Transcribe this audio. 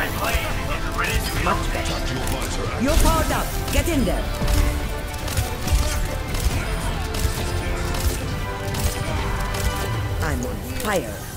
Much better. You're powered up. Get in there. I'm on fire.